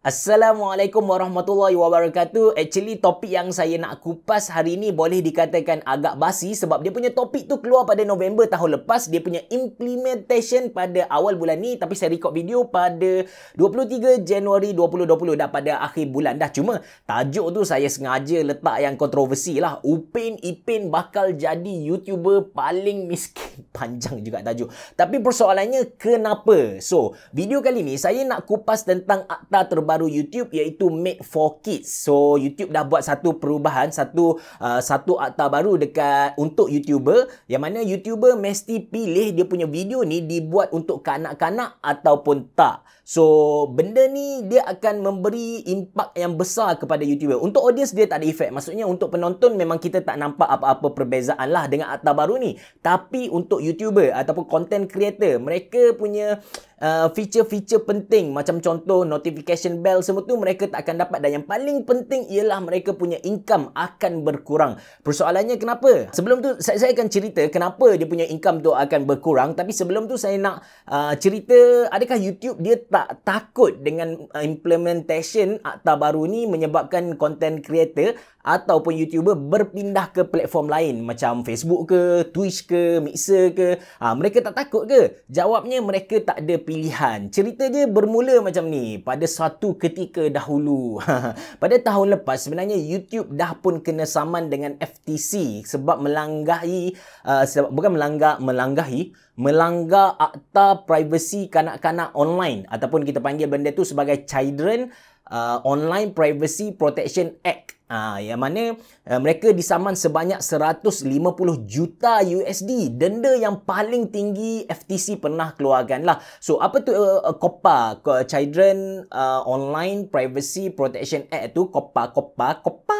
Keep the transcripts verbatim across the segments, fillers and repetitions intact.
Assalamualaikum warahmatullahi wabarakatuh. Actually topik yang saya nak kupas hari ni boleh dikatakan agak basi sebab dia punya topik tu keluar pada November tahun lepas. Dia punya implementation pada awal bulan ni, tapi saya record video pada dua puluh tiga Januari dua ribu dua puluh, dah pada akhir bulan dah. Cuma tajuk tu saya sengaja letak yang kontroversi lah. Upin Ipin bakal jadi YouTuber paling miskin. Panjang juga tajuk. Tapi persoalannya kenapa? So, video kali ni saya nak kupas tentang akta terbaru baru YouTube iaitu Made for Kids. So YouTube dah buat satu perubahan, satu uh, satu akta baru dekat untuk YouTuber, yang mana YouTuber mesti pilih dia punya video ni dibuat untuk kanak-kanak ataupun tak. So benda ni dia akan memberi impak yang besar kepada YouTuber. Untuk audience dia tak ada efek. Maksudnya untuk penonton memang kita tak nampak apa-apa perbezaan lah dengan akta baru ni. Tapi untuk YouTuber ataupun content creator, mereka punya uh, feature-feature penting macam contoh notification bell semua tu mereka tak akan dapat, dan yang paling penting ialah mereka punya income akan berkurang. Persoalannya kenapa? Sebelum tu saya, saya akan cerita kenapa dia punya income tu akan berkurang, tapi sebelum tu saya nak uh, cerita adakah YouTube dia tak takut dengan implementation akta baru ni menyebabkan content creator ataupun YouTuber berpindah ke platform lain macam Facebook ke, Twitch ke, Mixer ke. Ha, mereka tak takut ke? Jawabnya mereka tak ada pilihan. Cerita dia bermula macam ni. Pada suatu ketika dahulu. Pada tahun lepas sebenarnya YouTube dah pun kena saman dengan F T C sebab melanggahi, uh, sebab, bukan melanggar, melanggahi, melanggar akta privasi kanak-kanak online, ataupun kita panggil benda tu sebagai Children uh, Online Privacy Protection Act. Ha, yang mana uh, mereka disaman sebanyak seratus lima puluh juta U S D. Denda yang paling tinggi F T C pernah keluarkan lah. So apa tu uh, uh, COPPA, Children uh, Online Privacy Protection Act tu? COPPA, COPPA, COPPA.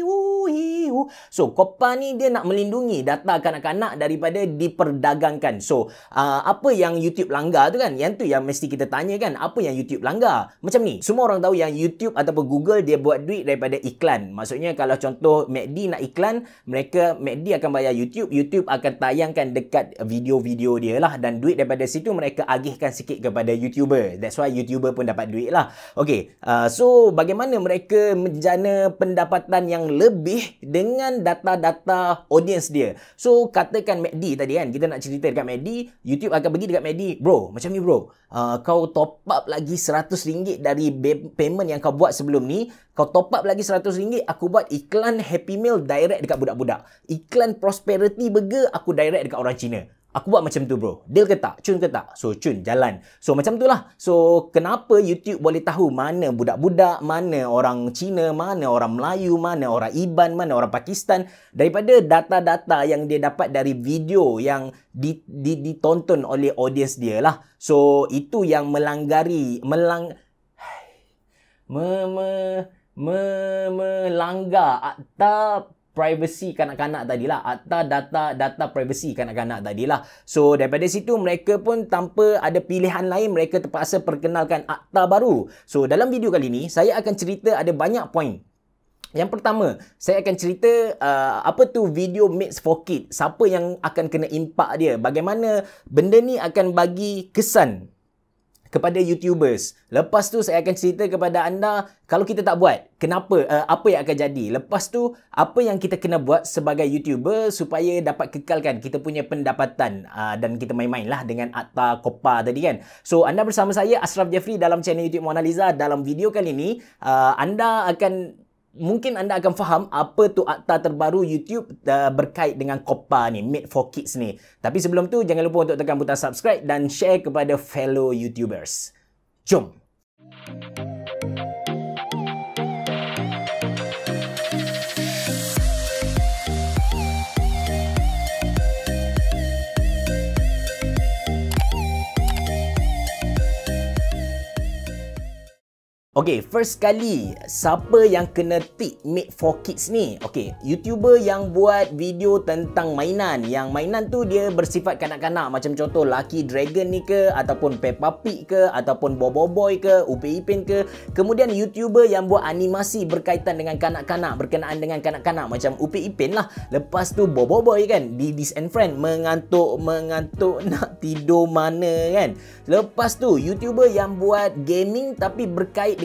So COPPA ni dia nak melindungi data kanak-kanak daripada diperdagangkan. So uh, apa yang YouTube langgar tu kan? Yang tu yang mesti kita tanya kan, apa yang YouTube langgar? Macam ni, semua orang tahu yang YouTube ataupun Google dia buat duit daripada iklan. Maksudnya kalau contoh McD nak iklan, mereka McD akan bayar YouTube, YouTube akan tayangkan dekat video-video dia lah, dan duit daripada situ mereka agihkan sikit kepada YouTuber. That's why YouTuber pun dapat duit lah. Okay, uh, so bagaimana mereka menjana pendapatan yang lebih dengan data-data audience dia? So katakan McD tadi kan, kita nak cerita dekat McD, YouTube akan pergi dekat McD, bro, macam ni bro, uh, kau top up lagi seratus ringgit dari payment yang kau buat sebelum ni, kau top up lagi seratus ringgit, aku buat iklan Happy Meal direct dekat budak-budak. Iklan Prosperity Burger aku direct dekat orang Cina. Aku buat macam tu bro. Deal ke tak? Cun ke tak? So cun, jalan. So macam tu lah. So kenapa YouTube boleh tahu mana budak-budak, mana orang Cina, mana orang Melayu, mana orang Iban, mana orang Pakistan, daripada data-data yang dia dapat dari video yang di, di, ditonton oleh audience dia lah. So itu yang melanggari, melang... Me, me, me, melanggar akta privacy kanak-kanak tadilah, akta data data privacy kanak-kanak tadilah. So daripada situ mereka pun tanpa ada pilihan lain, mereka terpaksa perkenalkan akta baru. So dalam video kali ni saya akan cerita ada banyak poin. Yang pertama, saya akan cerita uh, apa tu video Made for Kids, siapa yang akan kena impak dia, bagaimana benda ni akan bagi kesan kepada YouTubers. Lepas tu saya akan cerita kepada anda, kalau kita tak buat, kenapa, uh, apa yang akan jadi. Lepas tu, apa yang kita kena buat sebagai YouTuber supaya dapat kekalkan kita punya pendapatan, uh, dan kita main-main lah dengan akta COPPA tadi kan. So anda bersama saya Ashraf Jeffrey dalam channel YouTube Mona Lisa. Dalam video kali ni uh, anda akan Mungkin anda akan faham apa tu akta terbaru YouTube uh, berkait dengan COPPA ni, Made for Kids ni. Tapi sebelum tu, jangan lupa untuk tekan butang subscribe dan share kepada fellow YouTubers. Jom! Okay, first kali, siapa yang kena tick Made for Kids ni? Okay, YouTuber yang buat video tentang mainan. Yang mainan tu dia bersifat kanak-kanak. Macam contoh Lucky Dragon ni ke, ataupun Peppa Pig ke, ataupun Bobo Boy ke, Upin Ipin ke. Kemudian YouTuber yang buat animasi berkaitan dengan kanak-kanak, berkenaan dengan kanak-kanak. Macam Upin Ipin lah. Lepas tu Bobo Boy kan, di Dis and Friend, mengantuk, mengantuk, nak tidur mana kan. Lepas tu YouTuber yang buat gaming tapi berkait dengan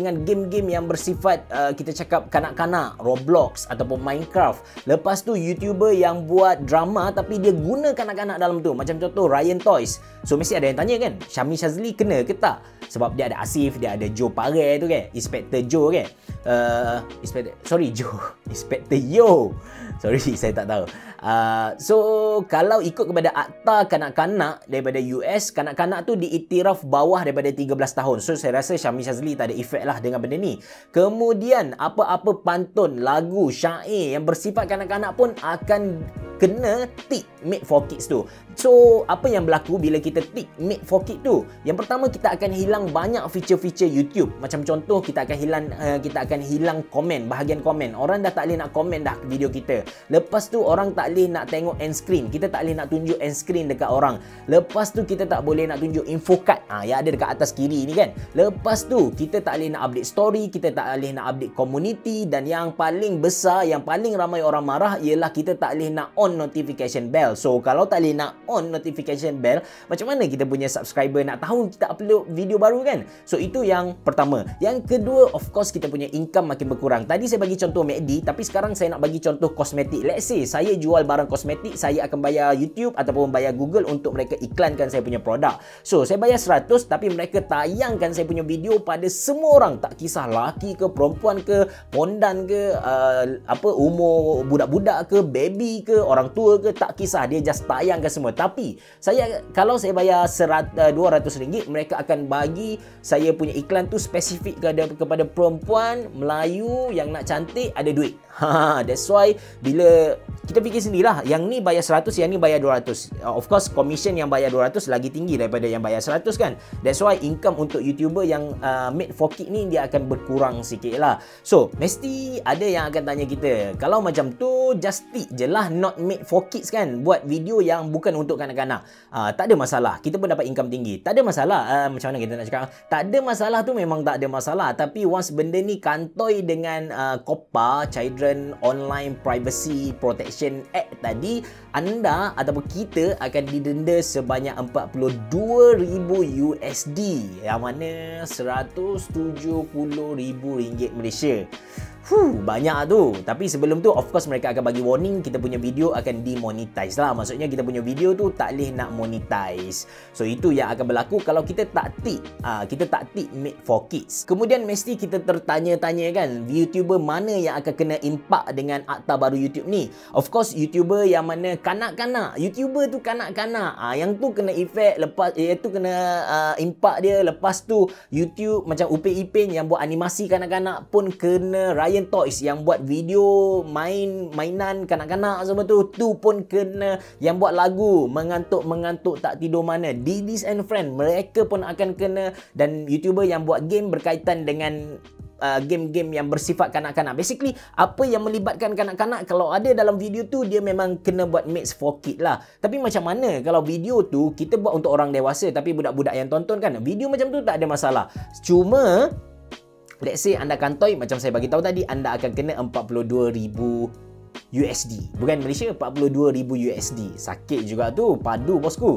dengan game-game yang bersifat uh, kita cakap kanak-kanak, Roblox ataupun Minecraft. Lepas tu YouTuber yang buat drama tapi dia guna kanak-kanak dalam tu. Macam contoh Ryan Toys. So mesti ada yang tanya kan, Syami Shazli kena ke tak? Sebab dia ada Asif, dia ada Joe Pare tu kan, Inspector Joe kan. Uh, Inspector, sorry Joe, Inspector Yo. Sorry, saya tak tahu. Uh, so, kalau ikut kepada akta kanak-kanak daripada U S, kanak-kanak tu diiktiraf bawah daripada tiga belas tahun. So, saya rasa Syami Shazli tak ada efek lah dengan benda ni. Kemudian, apa-apa pantun, lagu, syair yang bersifat kanak-kanak pun akan kena tick made for kids tu. So, apa yang berlaku bila kita tick made for kids tu? Yang pertama, kita akan hilang banyak feature-feature YouTube. Macam contoh, kita akan hilang uh, kita akan hilang komen, bahagian komen. Orang dah tak boleh nak komen dah video kita. Lepas tu, orang tak boleh nak tengok end screen. Kita tak boleh nak tunjuk end screen dekat orang. Lepas tu, kita tak boleh nak tunjuk info card ha, yang ada dekat atas kiri ni kan. Lepas tu, kita tak boleh nak update story, kita tak boleh nak update community, dan yang paling besar, yang paling ramai orang marah ialah kita tak boleh nak on notification bell. So, kalau tak boleh nak on notification bell, macam mana kita punya subscriber nak tahu kita upload video baru kan? So, itu yang pertama. Yang kedua, of course, kita punya income makin berkurang. Tadi saya bagi contoh McD, tapi sekarang saya nak bagi contoh kosmetik. Let's say, saya jual barang kosmetik, saya akan bayar YouTube ataupun bayar Google untuk mereka iklankan saya punya produk. So, saya bayar seratus, tapi mereka tayangkan saya punya video pada semua orang. Tak kisah laki ke, perempuan ke, pondan ke, uh, apa umur budak-budak ke, baby ke, orang tua ke, tak kisah. Dia just tayangkan semua. Tapi, saya kalau saya bayar dua ratus ringgit, mereka akan bagi saya punya iklan tu spesifik kepada, kepada perempuan Melayu yang nak cantik, ada duit. Ha, that's why bila kita fikir sendirilah, yang ni bayar seratus, yang ni bayar dua ratus. Uh, of course, commission yang bayar dua ratus lagi tinggi daripada yang bayar seratus kan. That's why income untuk YouTuber yang uh, made for kids ni dia akan berkurang sikit lah. So, mesti ada yang akan tanya kita, kalau macam tu, just tick je lah not made for kids kan. Buat video yang bukan untuk kanak-kanak. Uh, tak ada masalah. Kita pun dapat income tinggi. Tak ada masalah. Uh, macam mana kita nak cakap? Tak ada masalah tu memang tak ada masalah. Tapi once benda ni kantoi dengan uh, COPPA, Children Online Privacy Protection Act tadi, anda ataupun kita akan didenda sebanyak empat puluh dua ribu U S D, yang mana seratus tujuh puluh ribu ringgit Malaysia. Huh, banyak tu. Tapi sebelum tu, of course mereka akan bagi warning, kita punya video akan demonetize lah. Maksudnya kita punya video tu tak boleh nak monetize. So, itu yang akan berlaku kalau kita tak tick. Uh, kita tak tick made for kids. Kemudian mesti kita tertanya-tanya kan, YouTuber mana yang akan kena impak dengan akta baru YouTube ni? Of course, YouTuber yang mana kanak-kanak. YouTuber tu kanak-kanak. Uh, yang tu kena efek, lepas iaitu kena uh, impak dia. Lepas tu, YouTube macam Upin Ipin yang buat animasi kanak-kanak pun kena. Ryan Toys yang buat video main mainan kanak-kanak semua tu, tu pun kena. Yang buat lagu mengantuk-mengantuk tak tidur mana, Didis and Friend, mereka pun akan kena. Dan YouTuber yang buat game berkaitan dengan uh, game-game yang bersifat kanak-kanak. Basically, apa yang melibatkan kanak-kanak, kalau ada dalam video tu, dia memang kena buat made for kid lah. Tapi macam mana kalau video tu kita buat untuk orang dewasa tapi budak-budak yang tonton kan? Video macam tu tak ada masalah. Cuma let's say anda kantoi, macam saya bagi tahu tadi, anda akan kena empat puluh dua ribu U S D. Bukan Malaysia, empat puluh dua ribu U S D. Sakit juga tu, padu bosku.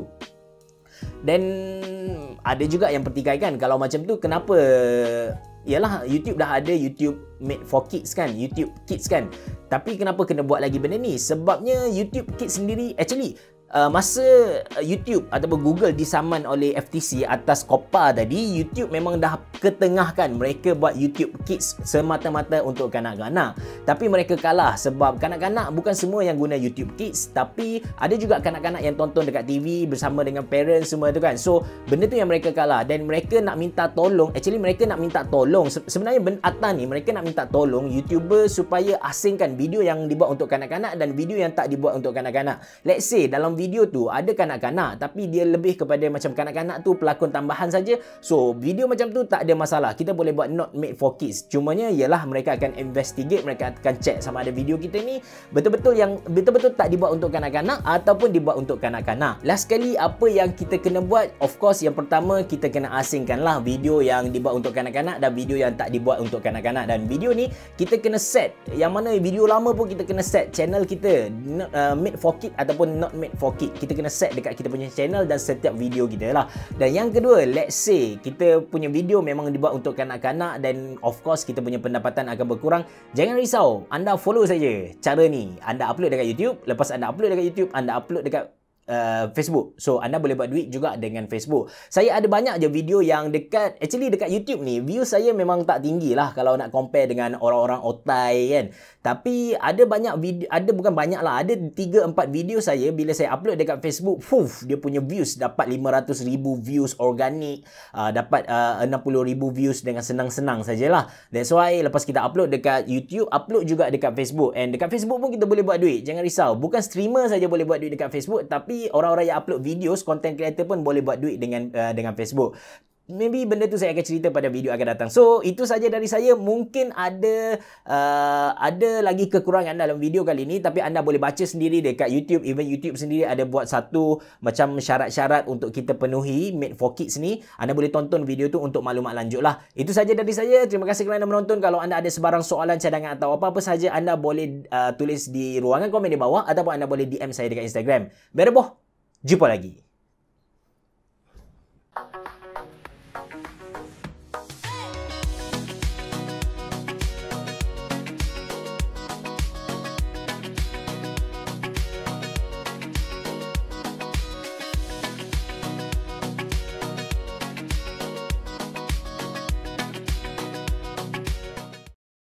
Dan ada juga yang pertikaikan, kalau macam tu kenapa? Yalah, YouTube dah ada YouTube made for kids kan, YouTube Kids kan. Tapi kenapa kena buat lagi benda ni? Sebabnya YouTube Kids sendiri, actually Uh, masa uh, YouTube ataupun Google disaman oleh F T C atas COPPA tadi, YouTube memang dah ketengahkan mereka buat YouTube Kids semata-mata untuk kanak-kanak. Tapi mereka kalah sebab kanak-kanak bukan semua yang guna YouTube Kids, tapi ada juga kanak-kanak yang tonton dekat T V bersama dengan parents semua tu kan. So, benda tu yang mereka kalah dan mereka nak minta tolong, actually mereka nak minta tolong. Se sebenarnya benda Atta ni, mereka nak minta tolong YouTuber supaya asingkan video yang dibuat untuk kanak-kanak dan video yang tak dibuat untuk kanak-kanak. Let's say dalam video tu ada kanak-kanak tapi dia lebih kepada macam kanak-kanak tu pelakon tambahan saja. So, video macam tu tak ada masalah. Kita boleh buat not made for kids. Cumanya ialah mereka akan investigate, mereka akan check sama ada video kita ni betul-betul yang betul-betul tak dibuat untuk kanak-kanak ataupun dibuat untuk kanak-kanak. Last sekali, apa yang kita kena buat? Of course, yang pertama kita kena asingkanlah video yang dibuat untuk kanak-kanak dan video yang tak dibuat untuk kanak-kanak. Dan video ni kita kena set, yang mana video lama pun kita kena set channel kita uh, made for kids ataupun not made for for Kids. Kita kena set dekat kita punya channel dan setiap video kita lah. Dan yang kedua, let's say kita punya video memang dibuat untuk kanak-kanak dan of course kita punya pendapatan akan berkurang. Jangan risau, anda follow saja cara ni. Anda upload dekat YouTube, lepas anda upload dekat YouTube, anda upload dekat Uh, Facebook. So anda boleh buat duit juga dengan Facebook. Saya ada banyak je video yang dekat, actually dekat YouTube ni view saya memang tak tinggi lah kalau nak compare dengan orang-orang otai kan. Tapi ada banyak video, ada bukan banyak lah, ada tiga empat video saya bila saya upload dekat Facebook, fuf, dia punya views dapat lima ratus ribu views organik, uh, dapat uh, enam puluh ribu views dengan senang-senang sajalah. That's why lepas kita upload dekat YouTube, upload juga dekat Facebook. And dekat Facebook pun kita boleh buat duit. Jangan risau, bukan streamer saja boleh buat duit dekat Facebook, tapi orang-orang yang upload videos, content creator pun boleh buat duit dengan uh, dengan Facebook. Maybe benda tu saya akan cerita pada video akan datang. So, itu saja dari saya. Mungkin ada uh, ada lagi kekurangan dalam video kali ini, tapi anda boleh baca sendiri dekat YouTube. Even YouTube sendiri ada buat satu macam syarat-syarat untuk kita penuhi Made for Kids ni. Anda boleh tonton video tu untuk maklumat lanjut lah. Itu saja dari saya. Terima kasih kerana menonton. Kalau anda ada sebarang soalan, cadangan atau apa-apa saja, anda boleh uh, tulis di ruangan komen di bawah ataupun anda boleh D M saya dekat Instagram. Bereboh, jumpa lagi.